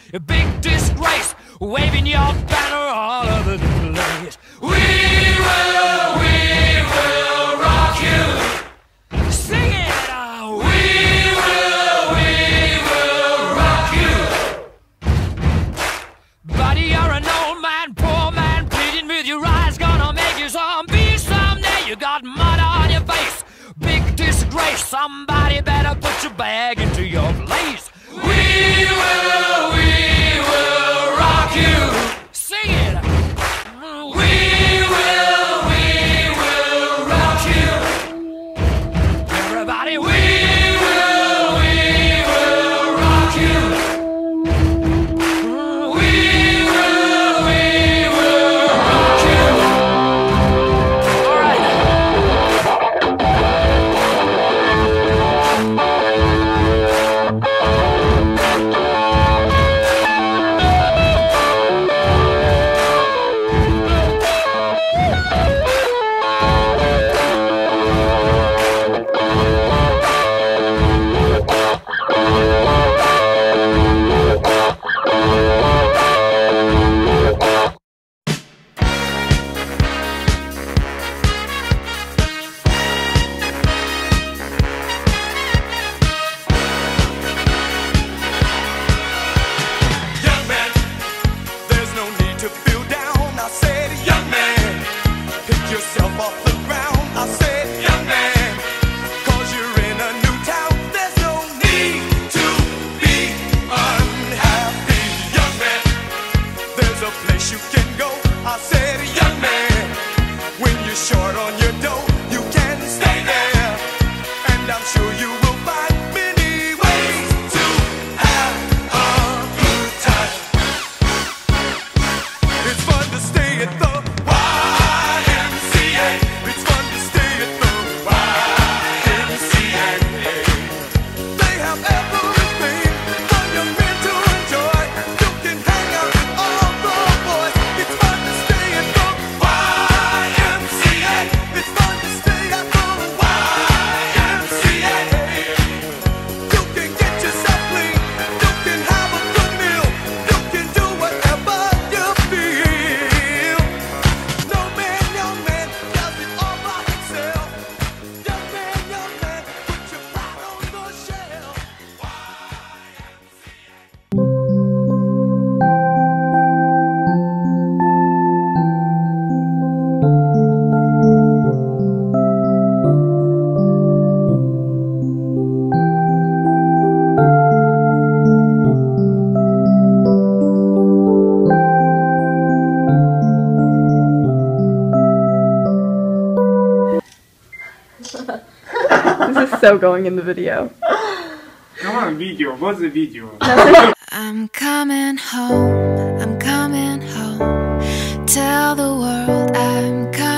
a big disgrace, waving your banner all over the place. We will rock you. Sing it! We will rock you. Buddy, you're an old man, poor man, pleading with your eyes, gonna make you zombie someday. You got mud on your face, big disgrace. Somebody better put your bag into your place. We will rock you. Sing it. We will rock you. Everybody, we will rock you. We will rock you. All right. Young man, there's no need to feel down. I said, young man, pick yourself off the ground. I said, young man, cause you're in a new town. There's no need to be unhappy. Young man, there's a place you can go. I said, young man, when you're short on your dough, you can stay there. And I'm sure you will find many ways to have a good time. It's fun to stay at the YMCA. It's fun to stay at the YMCA. They have everything for young men to enjoy. You can hang out with all the boys. It's fun to stay at the YMCA. It's fun to stay at the YMCA. You can get yourself clean. You can have a good meal. You can do whatever you feel. No man, young man, does it all by himself. Young man, put your pride on the shelf. This is so going in the video. Come on, video. What's the video? I'm coming home, I'm coming home. Tell the world I'm coming